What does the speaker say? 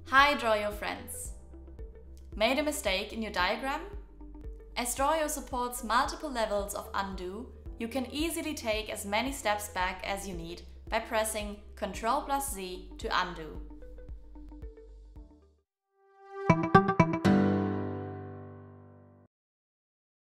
Hi draw.io friends! Made a mistake in your diagram? As draw.io supports multiple levels of undo, you can easily take as many steps back as you need by pressing Ctrl+Z to undo.